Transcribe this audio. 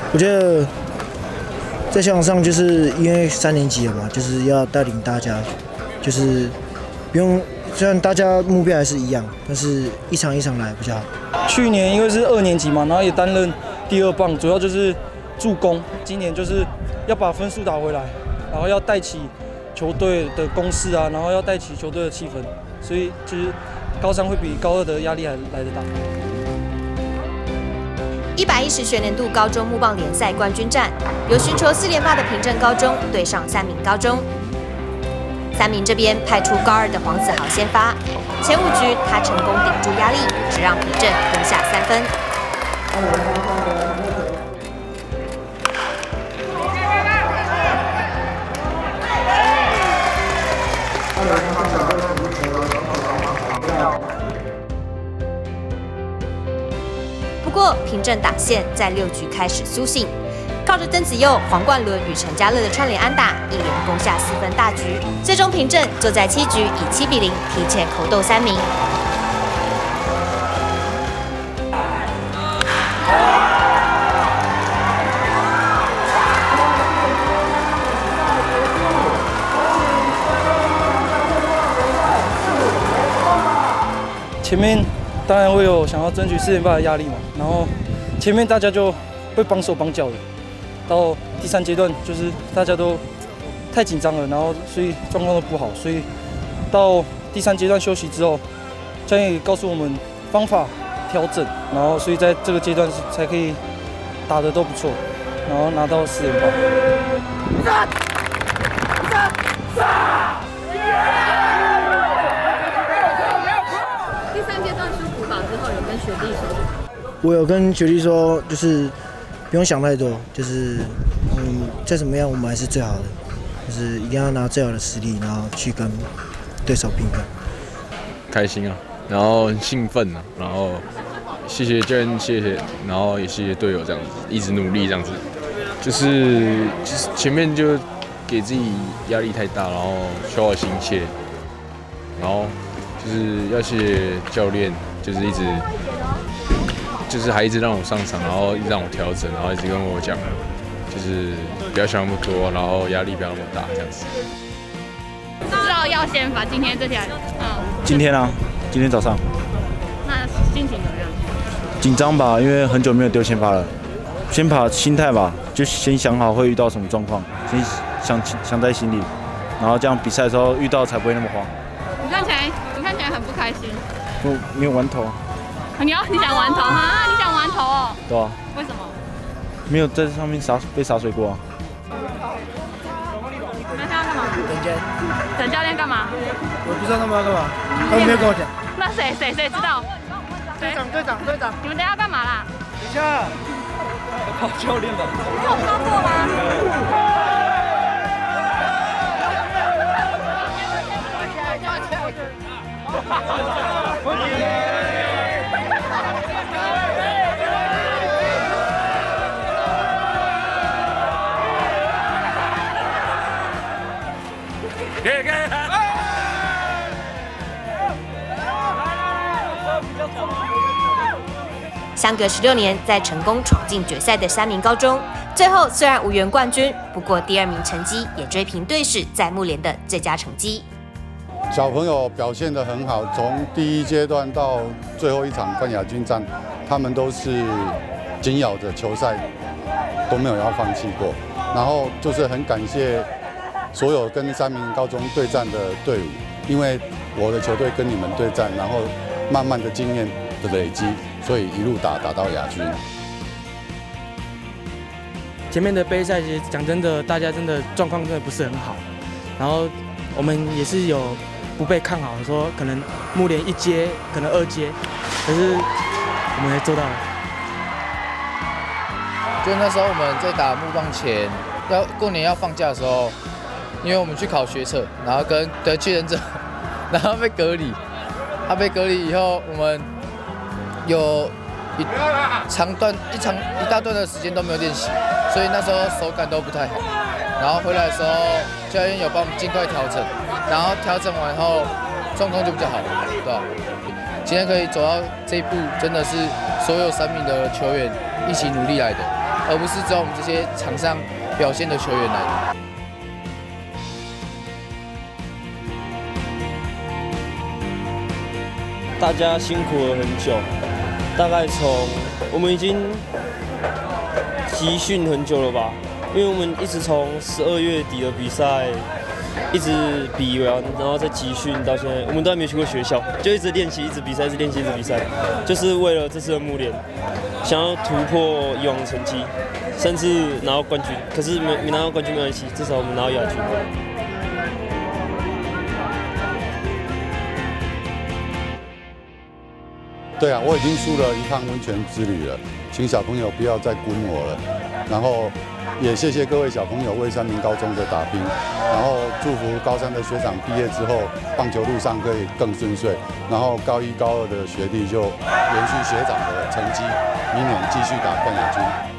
我觉得在球场上，就是因为3年级了嘛，就是要带领大家，就是不用，虽然大家目标还是一样，但是一场一场来比较好。 去年因为是2年级嘛，然后也担任第2棒，主要就是助攻。今年就是要把分数打回来，然后要带起球队的攻势啊，然后要带起球队的气氛，所以其实高3会比高2的压力还来得大。 110学年度高中木棒联赛冠军战，由寻求4连霸的平镇高中对上三民高中。三民这边派出高2的黄子豪先发，前5局他成功顶住压力，只让平镇攻下3分。不过平镇打线在6局开始苏醒，靠着曾子佑、黄冠伦与陈家乐的串联安打，一连攻下4分大局。最终平镇就在7局以7比0提前口斗三民。 前面当然会有想要争取4连霸的压力嘛，然后前面大家就会绑手绑脚的，到第3阶段就是大家都太紧张了，然后所以状况都不好，所以到第3阶段休息之后，教练也告诉我们方法调整，然后所以在这个阶段才可以打得都不错，然后拿到4连霸。 我有跟学弟说，就是不用想太多，就是再怎么样我们还是最好的，就是一定要拿最好的实力，然后去跟对手拼分。 开心啊，然后很兴奋啊，然后谢谢教练，然后也谢谢队友这样子，一直努力这样子，就是前面就给自己压力太大，然后消耗心切，然后就是要谢谢教练，就是还一直让我上场，然后一直让我调整，然后一直跟我讲，就是不要想那么多，然后压力不要那么大，这样子。 知道要先发今天这条， 今天早上。 那心情怎么样？ 紧张吧，因为很久没有丢先发了。先把心态吧，就先想好会遇到什么状况，先想在心里，然后这样比赛的时候遇到才不会那么慌。 你看起来很不开心。 我没有玩头。 你想玩头啊？你想玩头哦？ 对啊。 为什么？ 没有在上面被洒水过啊。 你们现在要干嘛？等教练干嘛？ 我不知道他们要干嘛，他们没有跟我讲。 那谁知道？ 队长。 你们等下要干嘛啦？ 等一下， 考教练吧。 你有考过吗？ 相隔16年，在成功闯进决赛的三民高中，最后虽然无缘冠军，不过第2名成绩也追平队史在木联的最佳成绩。 小朋友表现得很好，从第1阶段到最后一场冠亚军战，他们都是紧咬着球赛，都没有要放弃过。然后就是很感谢所有跟三民高中对战的队伍，因为我的球队跟你们对战，然后慢慢的经验的累积，所以一路打到亚军。 前面的杯赛其实讲真的，大家真的状况真的不是很好，然后我们也是有不被看好，说可能木联1阶，可能2阶，可是我们也做到了。 就那时候我们在打木棒前，过年要放假的时候，因为我们去考学测，然后跟确诊者，然后被隔离。他被隔离以后，我们有一大段的时间都没有练习，所以那时候手感都不太好。然后回来的时候，教练有帮我们尽快调整，然后调整完后状况就比较好，对吧？今天可以走到这一步，真的是所有三名的球员一起努力来的。 而不是只有我们这些场上表现的球员来。 大家辛苦了很久，大概我们已经集训很久了吧，因为我们一直从12月底的比赛一直比完，然后再集训到现在，我们都还没有去过学校，就一直练习，一直比赛，一直练习，一直比赛，就是为了这次的木联，想要突破以往的成绩，甚至拿到冠军。可是没拿到冠军没关系，至少我们拿到亚军。 对啊，我已经输了一趟温泉之旅了，请小朋友不要再滚我了。然后也谢谢各位小朋友为三民高中的打拼，然后祝福高三的学长毕业之后，棒球路上可以更顺遂，然后高一高二的学弟就延续学长的成绩，明年继续打冠亚军。